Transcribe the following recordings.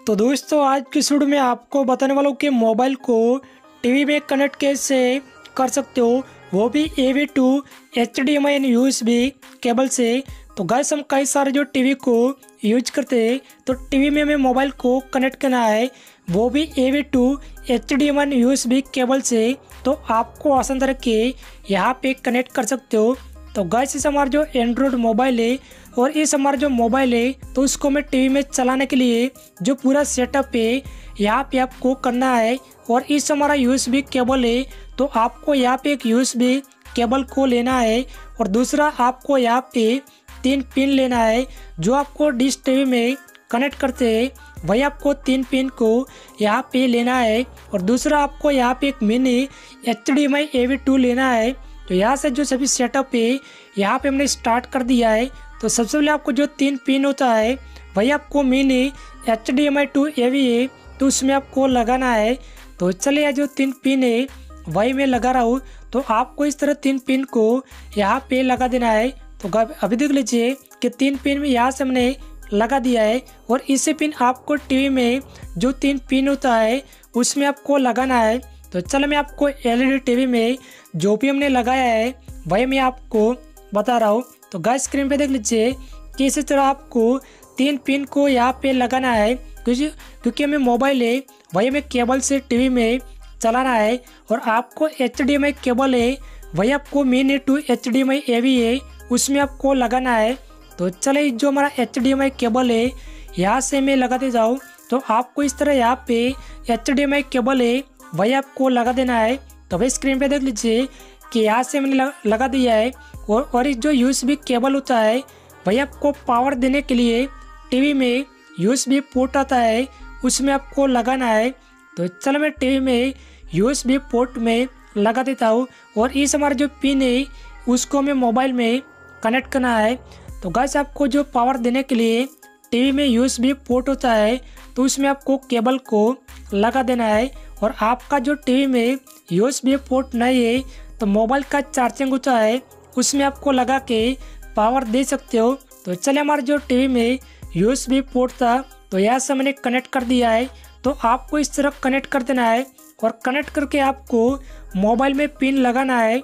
तो दोस्तों आज की इस वीडियो में आपको बताने वाला हूँ कि मोबाइल को टीवी में कनेक्ट कैसे कर सकते हो, वो भी AV2 HDMI and USB cable से। तो गाइस हम कई सारे जो टीवी को यूज करते हैं तो टीवी में हमें मोबाइल को कनेक्ट करना है, वो भी AV2 HDMI and USB cable से। तो आपको आसान तरह के यहाँ पे कनेक्ट कर सकते हो। तो गाइस इस हमारा जो एंड्रॉयड मोबाइल है और इस हमारा जो मोबाइल है तो उसको मैं टीवी में चलाने के लिए जो पूरा सेटअप है यहाँ पे आपको करना है। और इस हमारा USB केबल है तो आपको यहाँ पे एक USB केबल को लेना है और दूसरा आपको यहाँ पे 3 पिन लेना है जो आपको डिश टीवी में कनेक्ट करते हैं, वही आपको 3 पिन को यहाँ पे लेना है। और दूसरा आपको यहाँ पे एक मिनी HDMI AV2 लेना है। तो यहाँ से जो सभी सेटअप है यहाँ पे हमने स्टार्ट कर दिया है। तो सबसे पहले आपको जो 3 पिन होता है वही आपको मिनी HDMI to AV है तो उसमें आपको लगाना है। तो चलिए जो 3 पिन है वही मैं लगा रहा हूँ। तो आपको इस तरह 3 पिन को यहाँ पे लगा देना है। तो अभी देख लीजिए कि 3 पिन में यहाँ से हमने लगा दिया है और इसी पिन आपको टीवी में जो 3 पिन होता है उसमें आपको लगाना है। तो चलो मैं आपको LED टीवी में जो भी हमने लगाया है वही मैं आपको बता रहा हूँ। तो गाइस स्क्रीन पे देख लीजिए कि इसी तरह आपको 3 पिन को यहाँ पे लगाना है क्योंकि हमें मोबाइल है वही हमें केबल से टीवी में चलाना है। और आपको HDMI केबल है वही आपको मिनी टू HDMI AV है उसमें आपको लगाना है। तो चले जो हमारा HDMI केबल है यहाँ से मैं लगाते जाऊँ। तो आपको इस तरह यहाँ पे HDMI केबल है वही आपको लगा देना है। तो भाई स्क्रीन पे देख लीजिए कि यहाँ से मैंने लगा दिया है। और इस जो USB केबल होता है वही आपको पावर देने के लिए टीवी में USB पोर्ट आता है उसमें आपको लगाना है। तो चलो मैं टीवी में USB पोर्ट में लगा देता हूँ और इस हमारा जो पिन है उसको हमें मोबाइल में कनेक्ट करना है। तो गाइस आपको जो पावर देने के लिए टीवी में USB पोर्ट होता है तो उसमें आपको केबल को लगा देना है। और आपका जो टीवी में USB पोर्ट नहीं है तो मोबाइल का चार्जिंग होता है उसमें आपको लगा के पावर दे सकते हो। तो चलिए हमारे जो टीवी में USB पोर्ट था तो यहाँ से मैंने कनेक्ट कर दिया है। तो आपको इस तरह कनेक्ट कर देना है और कनेक्ट करके आपको मोबाइल में पिन लगाना है।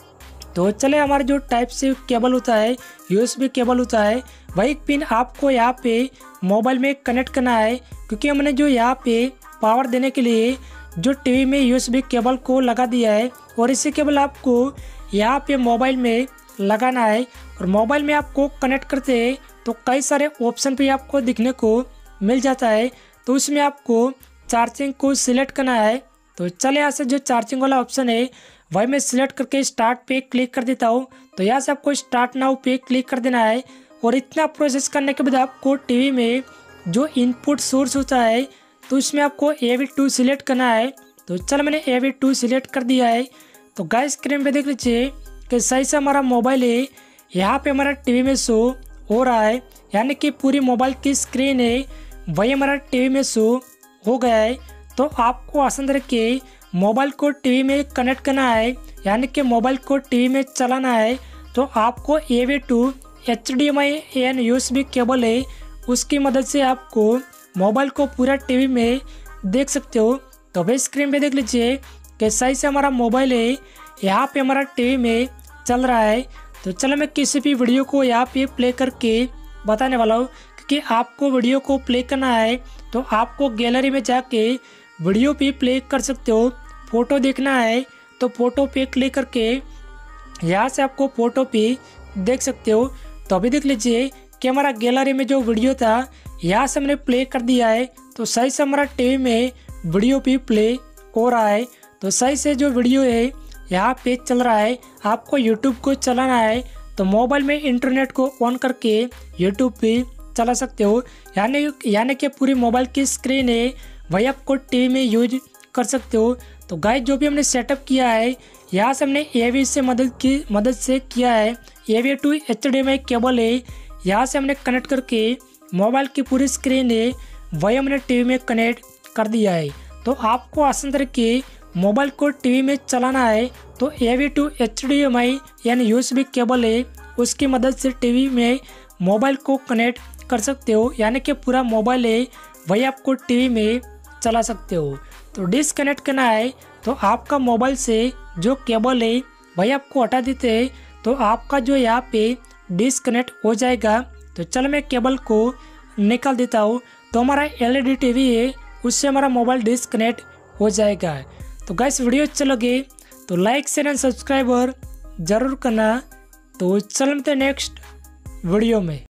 तो चले हमारे जो टाइप से केबल होता है USB केबल होता है वही पिन आपको यहाँ पे मोबाइल में कनेक्ट करना है क्योंकि हमने जो यहाँ पे पावर देने के लिए जो टीवी में USB केबल को लगा दिया है। और इसी केबल आपको यहाँ पे मोबाइल में लगाना है। और मोबाइल में आपको कनेक्ट करते हैं तो कई सारे ऑप्शन पे आपको दिखने को मिल जाता है। तो उसमें आपको चार्जिंग को सिलेक्ट करना है। तो चले यहाँ से जो चार्जिंग वाला ऑप्शन है वही मैं सिलेक्ट करके स्टार्ट पे क्लिक कर देता हूँ। तो यहाँ से आपको स्टार्ट नाउ पे क्लिक कर देना है। और इतना प्रोसेस करने के बाद आपको टीवी में जो इनपुट सोर्स होता है तो उसमें आपको AV2 सिलेक्ट करना है। तो चलो मैंने AV2 सिलेक्ट कर दिया है। तो गाइस स्क्रीन पे देख लीजिए कि सही से हमारा मोबाइल है यहाँ पे हमारा टीवी में शो हो रहा है, यानी कि पूरी मोबाइल की स्क्रीन है वही हमारा टीवी में शो हो गया है। तो आपको आसान तरह के मोबाइल को टीवी में कनेक्ट करना है, यानी कि मोबाइल को टीवी में चलाना है। तो आपको AV2 HDMI and USB cable है उसकी मदद से आपको मोबाइल को पूरा टीवी में देख सकते हो। तो भाई स्क्रीन पे देख लीजिए कि सही से हमारा मोबाइल है यहाँ पे हमारा टीवी में चल रहा है। तो चलो मैं किसी भी वीडियो को यहाँ पे प्ले करके बताने वाला हूँ क्योंकि आपको वीडियो को प्ले करना है तो आपको गैलरी में जाके वीडियो भी प्ले कर सकते हो। फ़ोटो देखना है तो फ़ोटो पे क्लिक करके यहाँ से आपको फ़ोटो पे देख सकते हो। तो अभी देख लीजिए कि हमारा गैलरी में जो वीडियो था यहाँ से हमने प्ले कर दिया है। तो सही से हमारा टीवी में वीडियो भी प्ले हो रहा है। तो सही से जो वीडियो है यहाँ पे चल रहा है। आपको YouTube को चलाना है तो मोबाइल में इंटरनेट को ऑन करके YouTube पे चला सकते हो, यानी कि पूरी मोबाइल की स्क्रीन है वही आपको टीवी में यूज कर सकते हो। तो गाइस जो भी हमने सेटअप किया है यहाँ से हमने AV से मदद से किया है। AV2 HDMI केबल है यहाँ से हमने कनेक्ट करके मोबाइल की पूरी स्क्रीन है वही हमने टीवी में कनेक्ट कर दिया है। तो आपको आसान तरह के मोबाइल को टीवी में चलाना है तो AV2 HDMI यानी USB केबल है उसकी मदद से टीवी में मोबाइल को कनेक्ट कर सकते हो, यानी कि पूरा मोबाइल है वही आपको टीवी में चला सकते हो। तो डिस्कनेक्ट करना है तो आपका मोबाइल से जो केबल है वही आपको हटा देते हैं, तो आपका जो यहाँ पे डिस्कनेक्ट हो जाएगा। तो चल मैं केबल को निकाल देता हूँ, तो हमारा LED टीवी है उससे हमारा मोबाइल डिस्कनेक्ट हो जाएगा। तो गाइस वीडियो अच्छा लगे तो लाइक शेयर एंड सब्सक्राइबर ज़रूर करना। तो चल मिलते हैं नेक्स्ट वीडियो में।